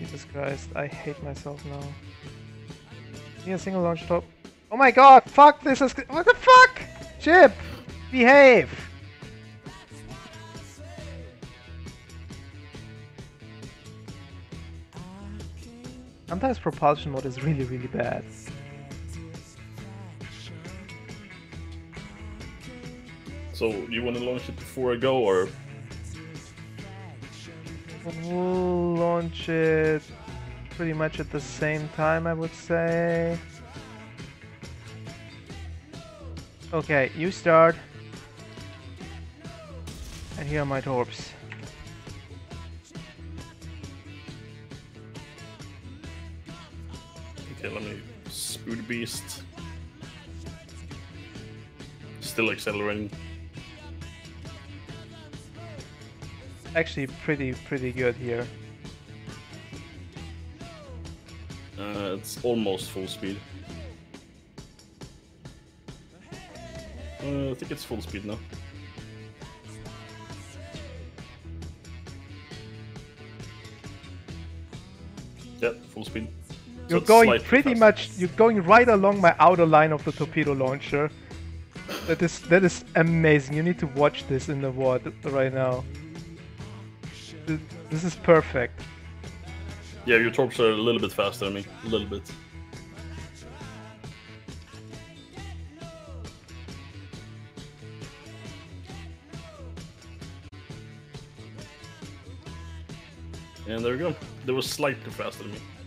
Jesus Christ, I hate myself now. Yeah, single launch top. Oh my god, fuck, this is... What the fuck? Chip! Behave! Sometimes propulsion mode is really, really bad. So, you want to launch it before I go, or...? We'll launch it pretty much at the same time, I would say. Okay, you start. And here are my torps. Okay, let me speed beast. Still accelerating. Actually, pretty good here. It's almost full speed. I think it's full speed now. Yeah, full speed. You're going pretty much. You're going right along my outer line of the torpedo launcher. That is amazing. You need to watch this in the water right now. This is perfect. Yeah, your torps are a little bit faster than me. A little bit. And there we go. They were slightly faster than me.